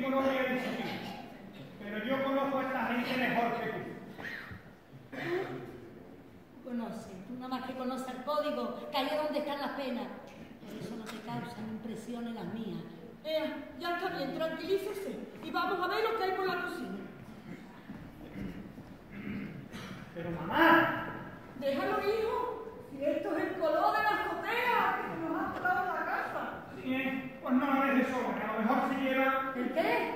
no voy a discutir. Pero yo conozco a esta gente mejor que tú. Tú conoces, tú nada más que conoces el código, que ahí es donde están las penas. Por eso no te causan impresiones las mías. Ya está bien, tranquilícese. Y vamos a ver lo que hay por la cocina. Pero mamá... Déjalo, hijo. Si esto es el color de la azotea que se nos ha colado en la casa. Sí, pues no la dejes sola, que a lo mejor se lleva... ¿El qué?